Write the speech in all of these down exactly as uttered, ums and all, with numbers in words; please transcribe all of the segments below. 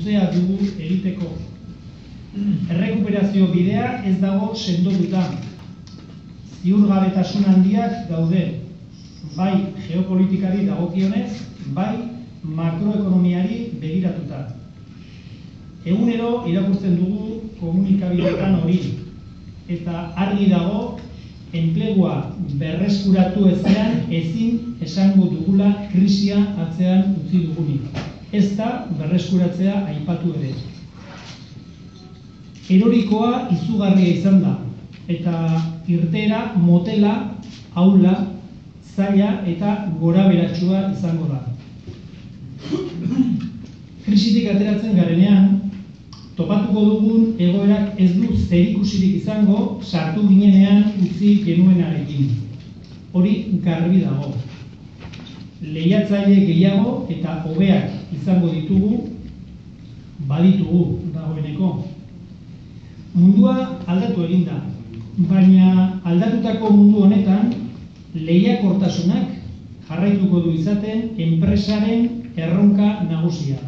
luzea dugu egiteko. Errekuperazio bidea ez dago sendotuta. Ziurgabetasun handiak daude, bai geopolitikari dagokionez, bai makroekonomiari begiratuta. Egunero irakurtzen dugu komunikabideetan hori, eta argi dago enplegua berreskuratu ezean ezin esango dugula krisia atzean utzi dugunik. Ez da berreskuratzea aipatu ere. Erorikoa izugarria izan da, eta irteera motela, aula, zaila eta goraberatsua izango da. Krisitik ateratzen garenean, topatuko dugun egoerak ez du zerikusirik izango sartu ginenean utzi genuenarekin. Hori garbi dago. Lehiatzaile gehiago eta hobeak izango ditugu, baditugu dagoeneko. Mundua aldatu egin da, baina aldatutako mundu honetan lehiakortasunak jarraituko du izaten enpresaren erronka nagusia.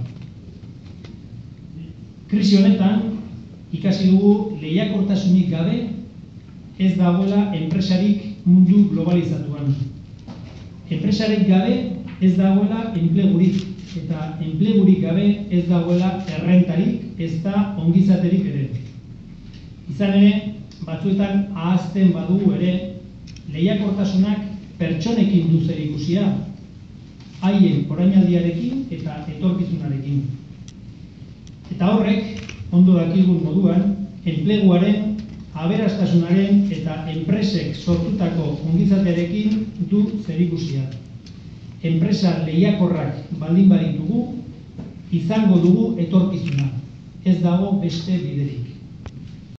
Krisi honetan ikasi dugu lehiakortasunik gabe ez dagoela enpresarik mundu globalizatuan. Enpresarik gabe ez dagoela enplegurik, eta enplegurik gabe ez dagoela errentarik, ez da ongizaterik ere. Izan ere, batzuetan ahazten badugu ere, lehiakortasunak pertsonekin du zerikusia, haien orainaldiarekin eta etorkizunarekin. Eta horrek, ondo dakigun moduan, enpleguaren, aberastasunaren eta enpresek sortutako ongizatearekin du zerikusia. Enpresa lehiakorrak baldin baditugu, izango dugu etorkizuna. Ez dago beste biderik.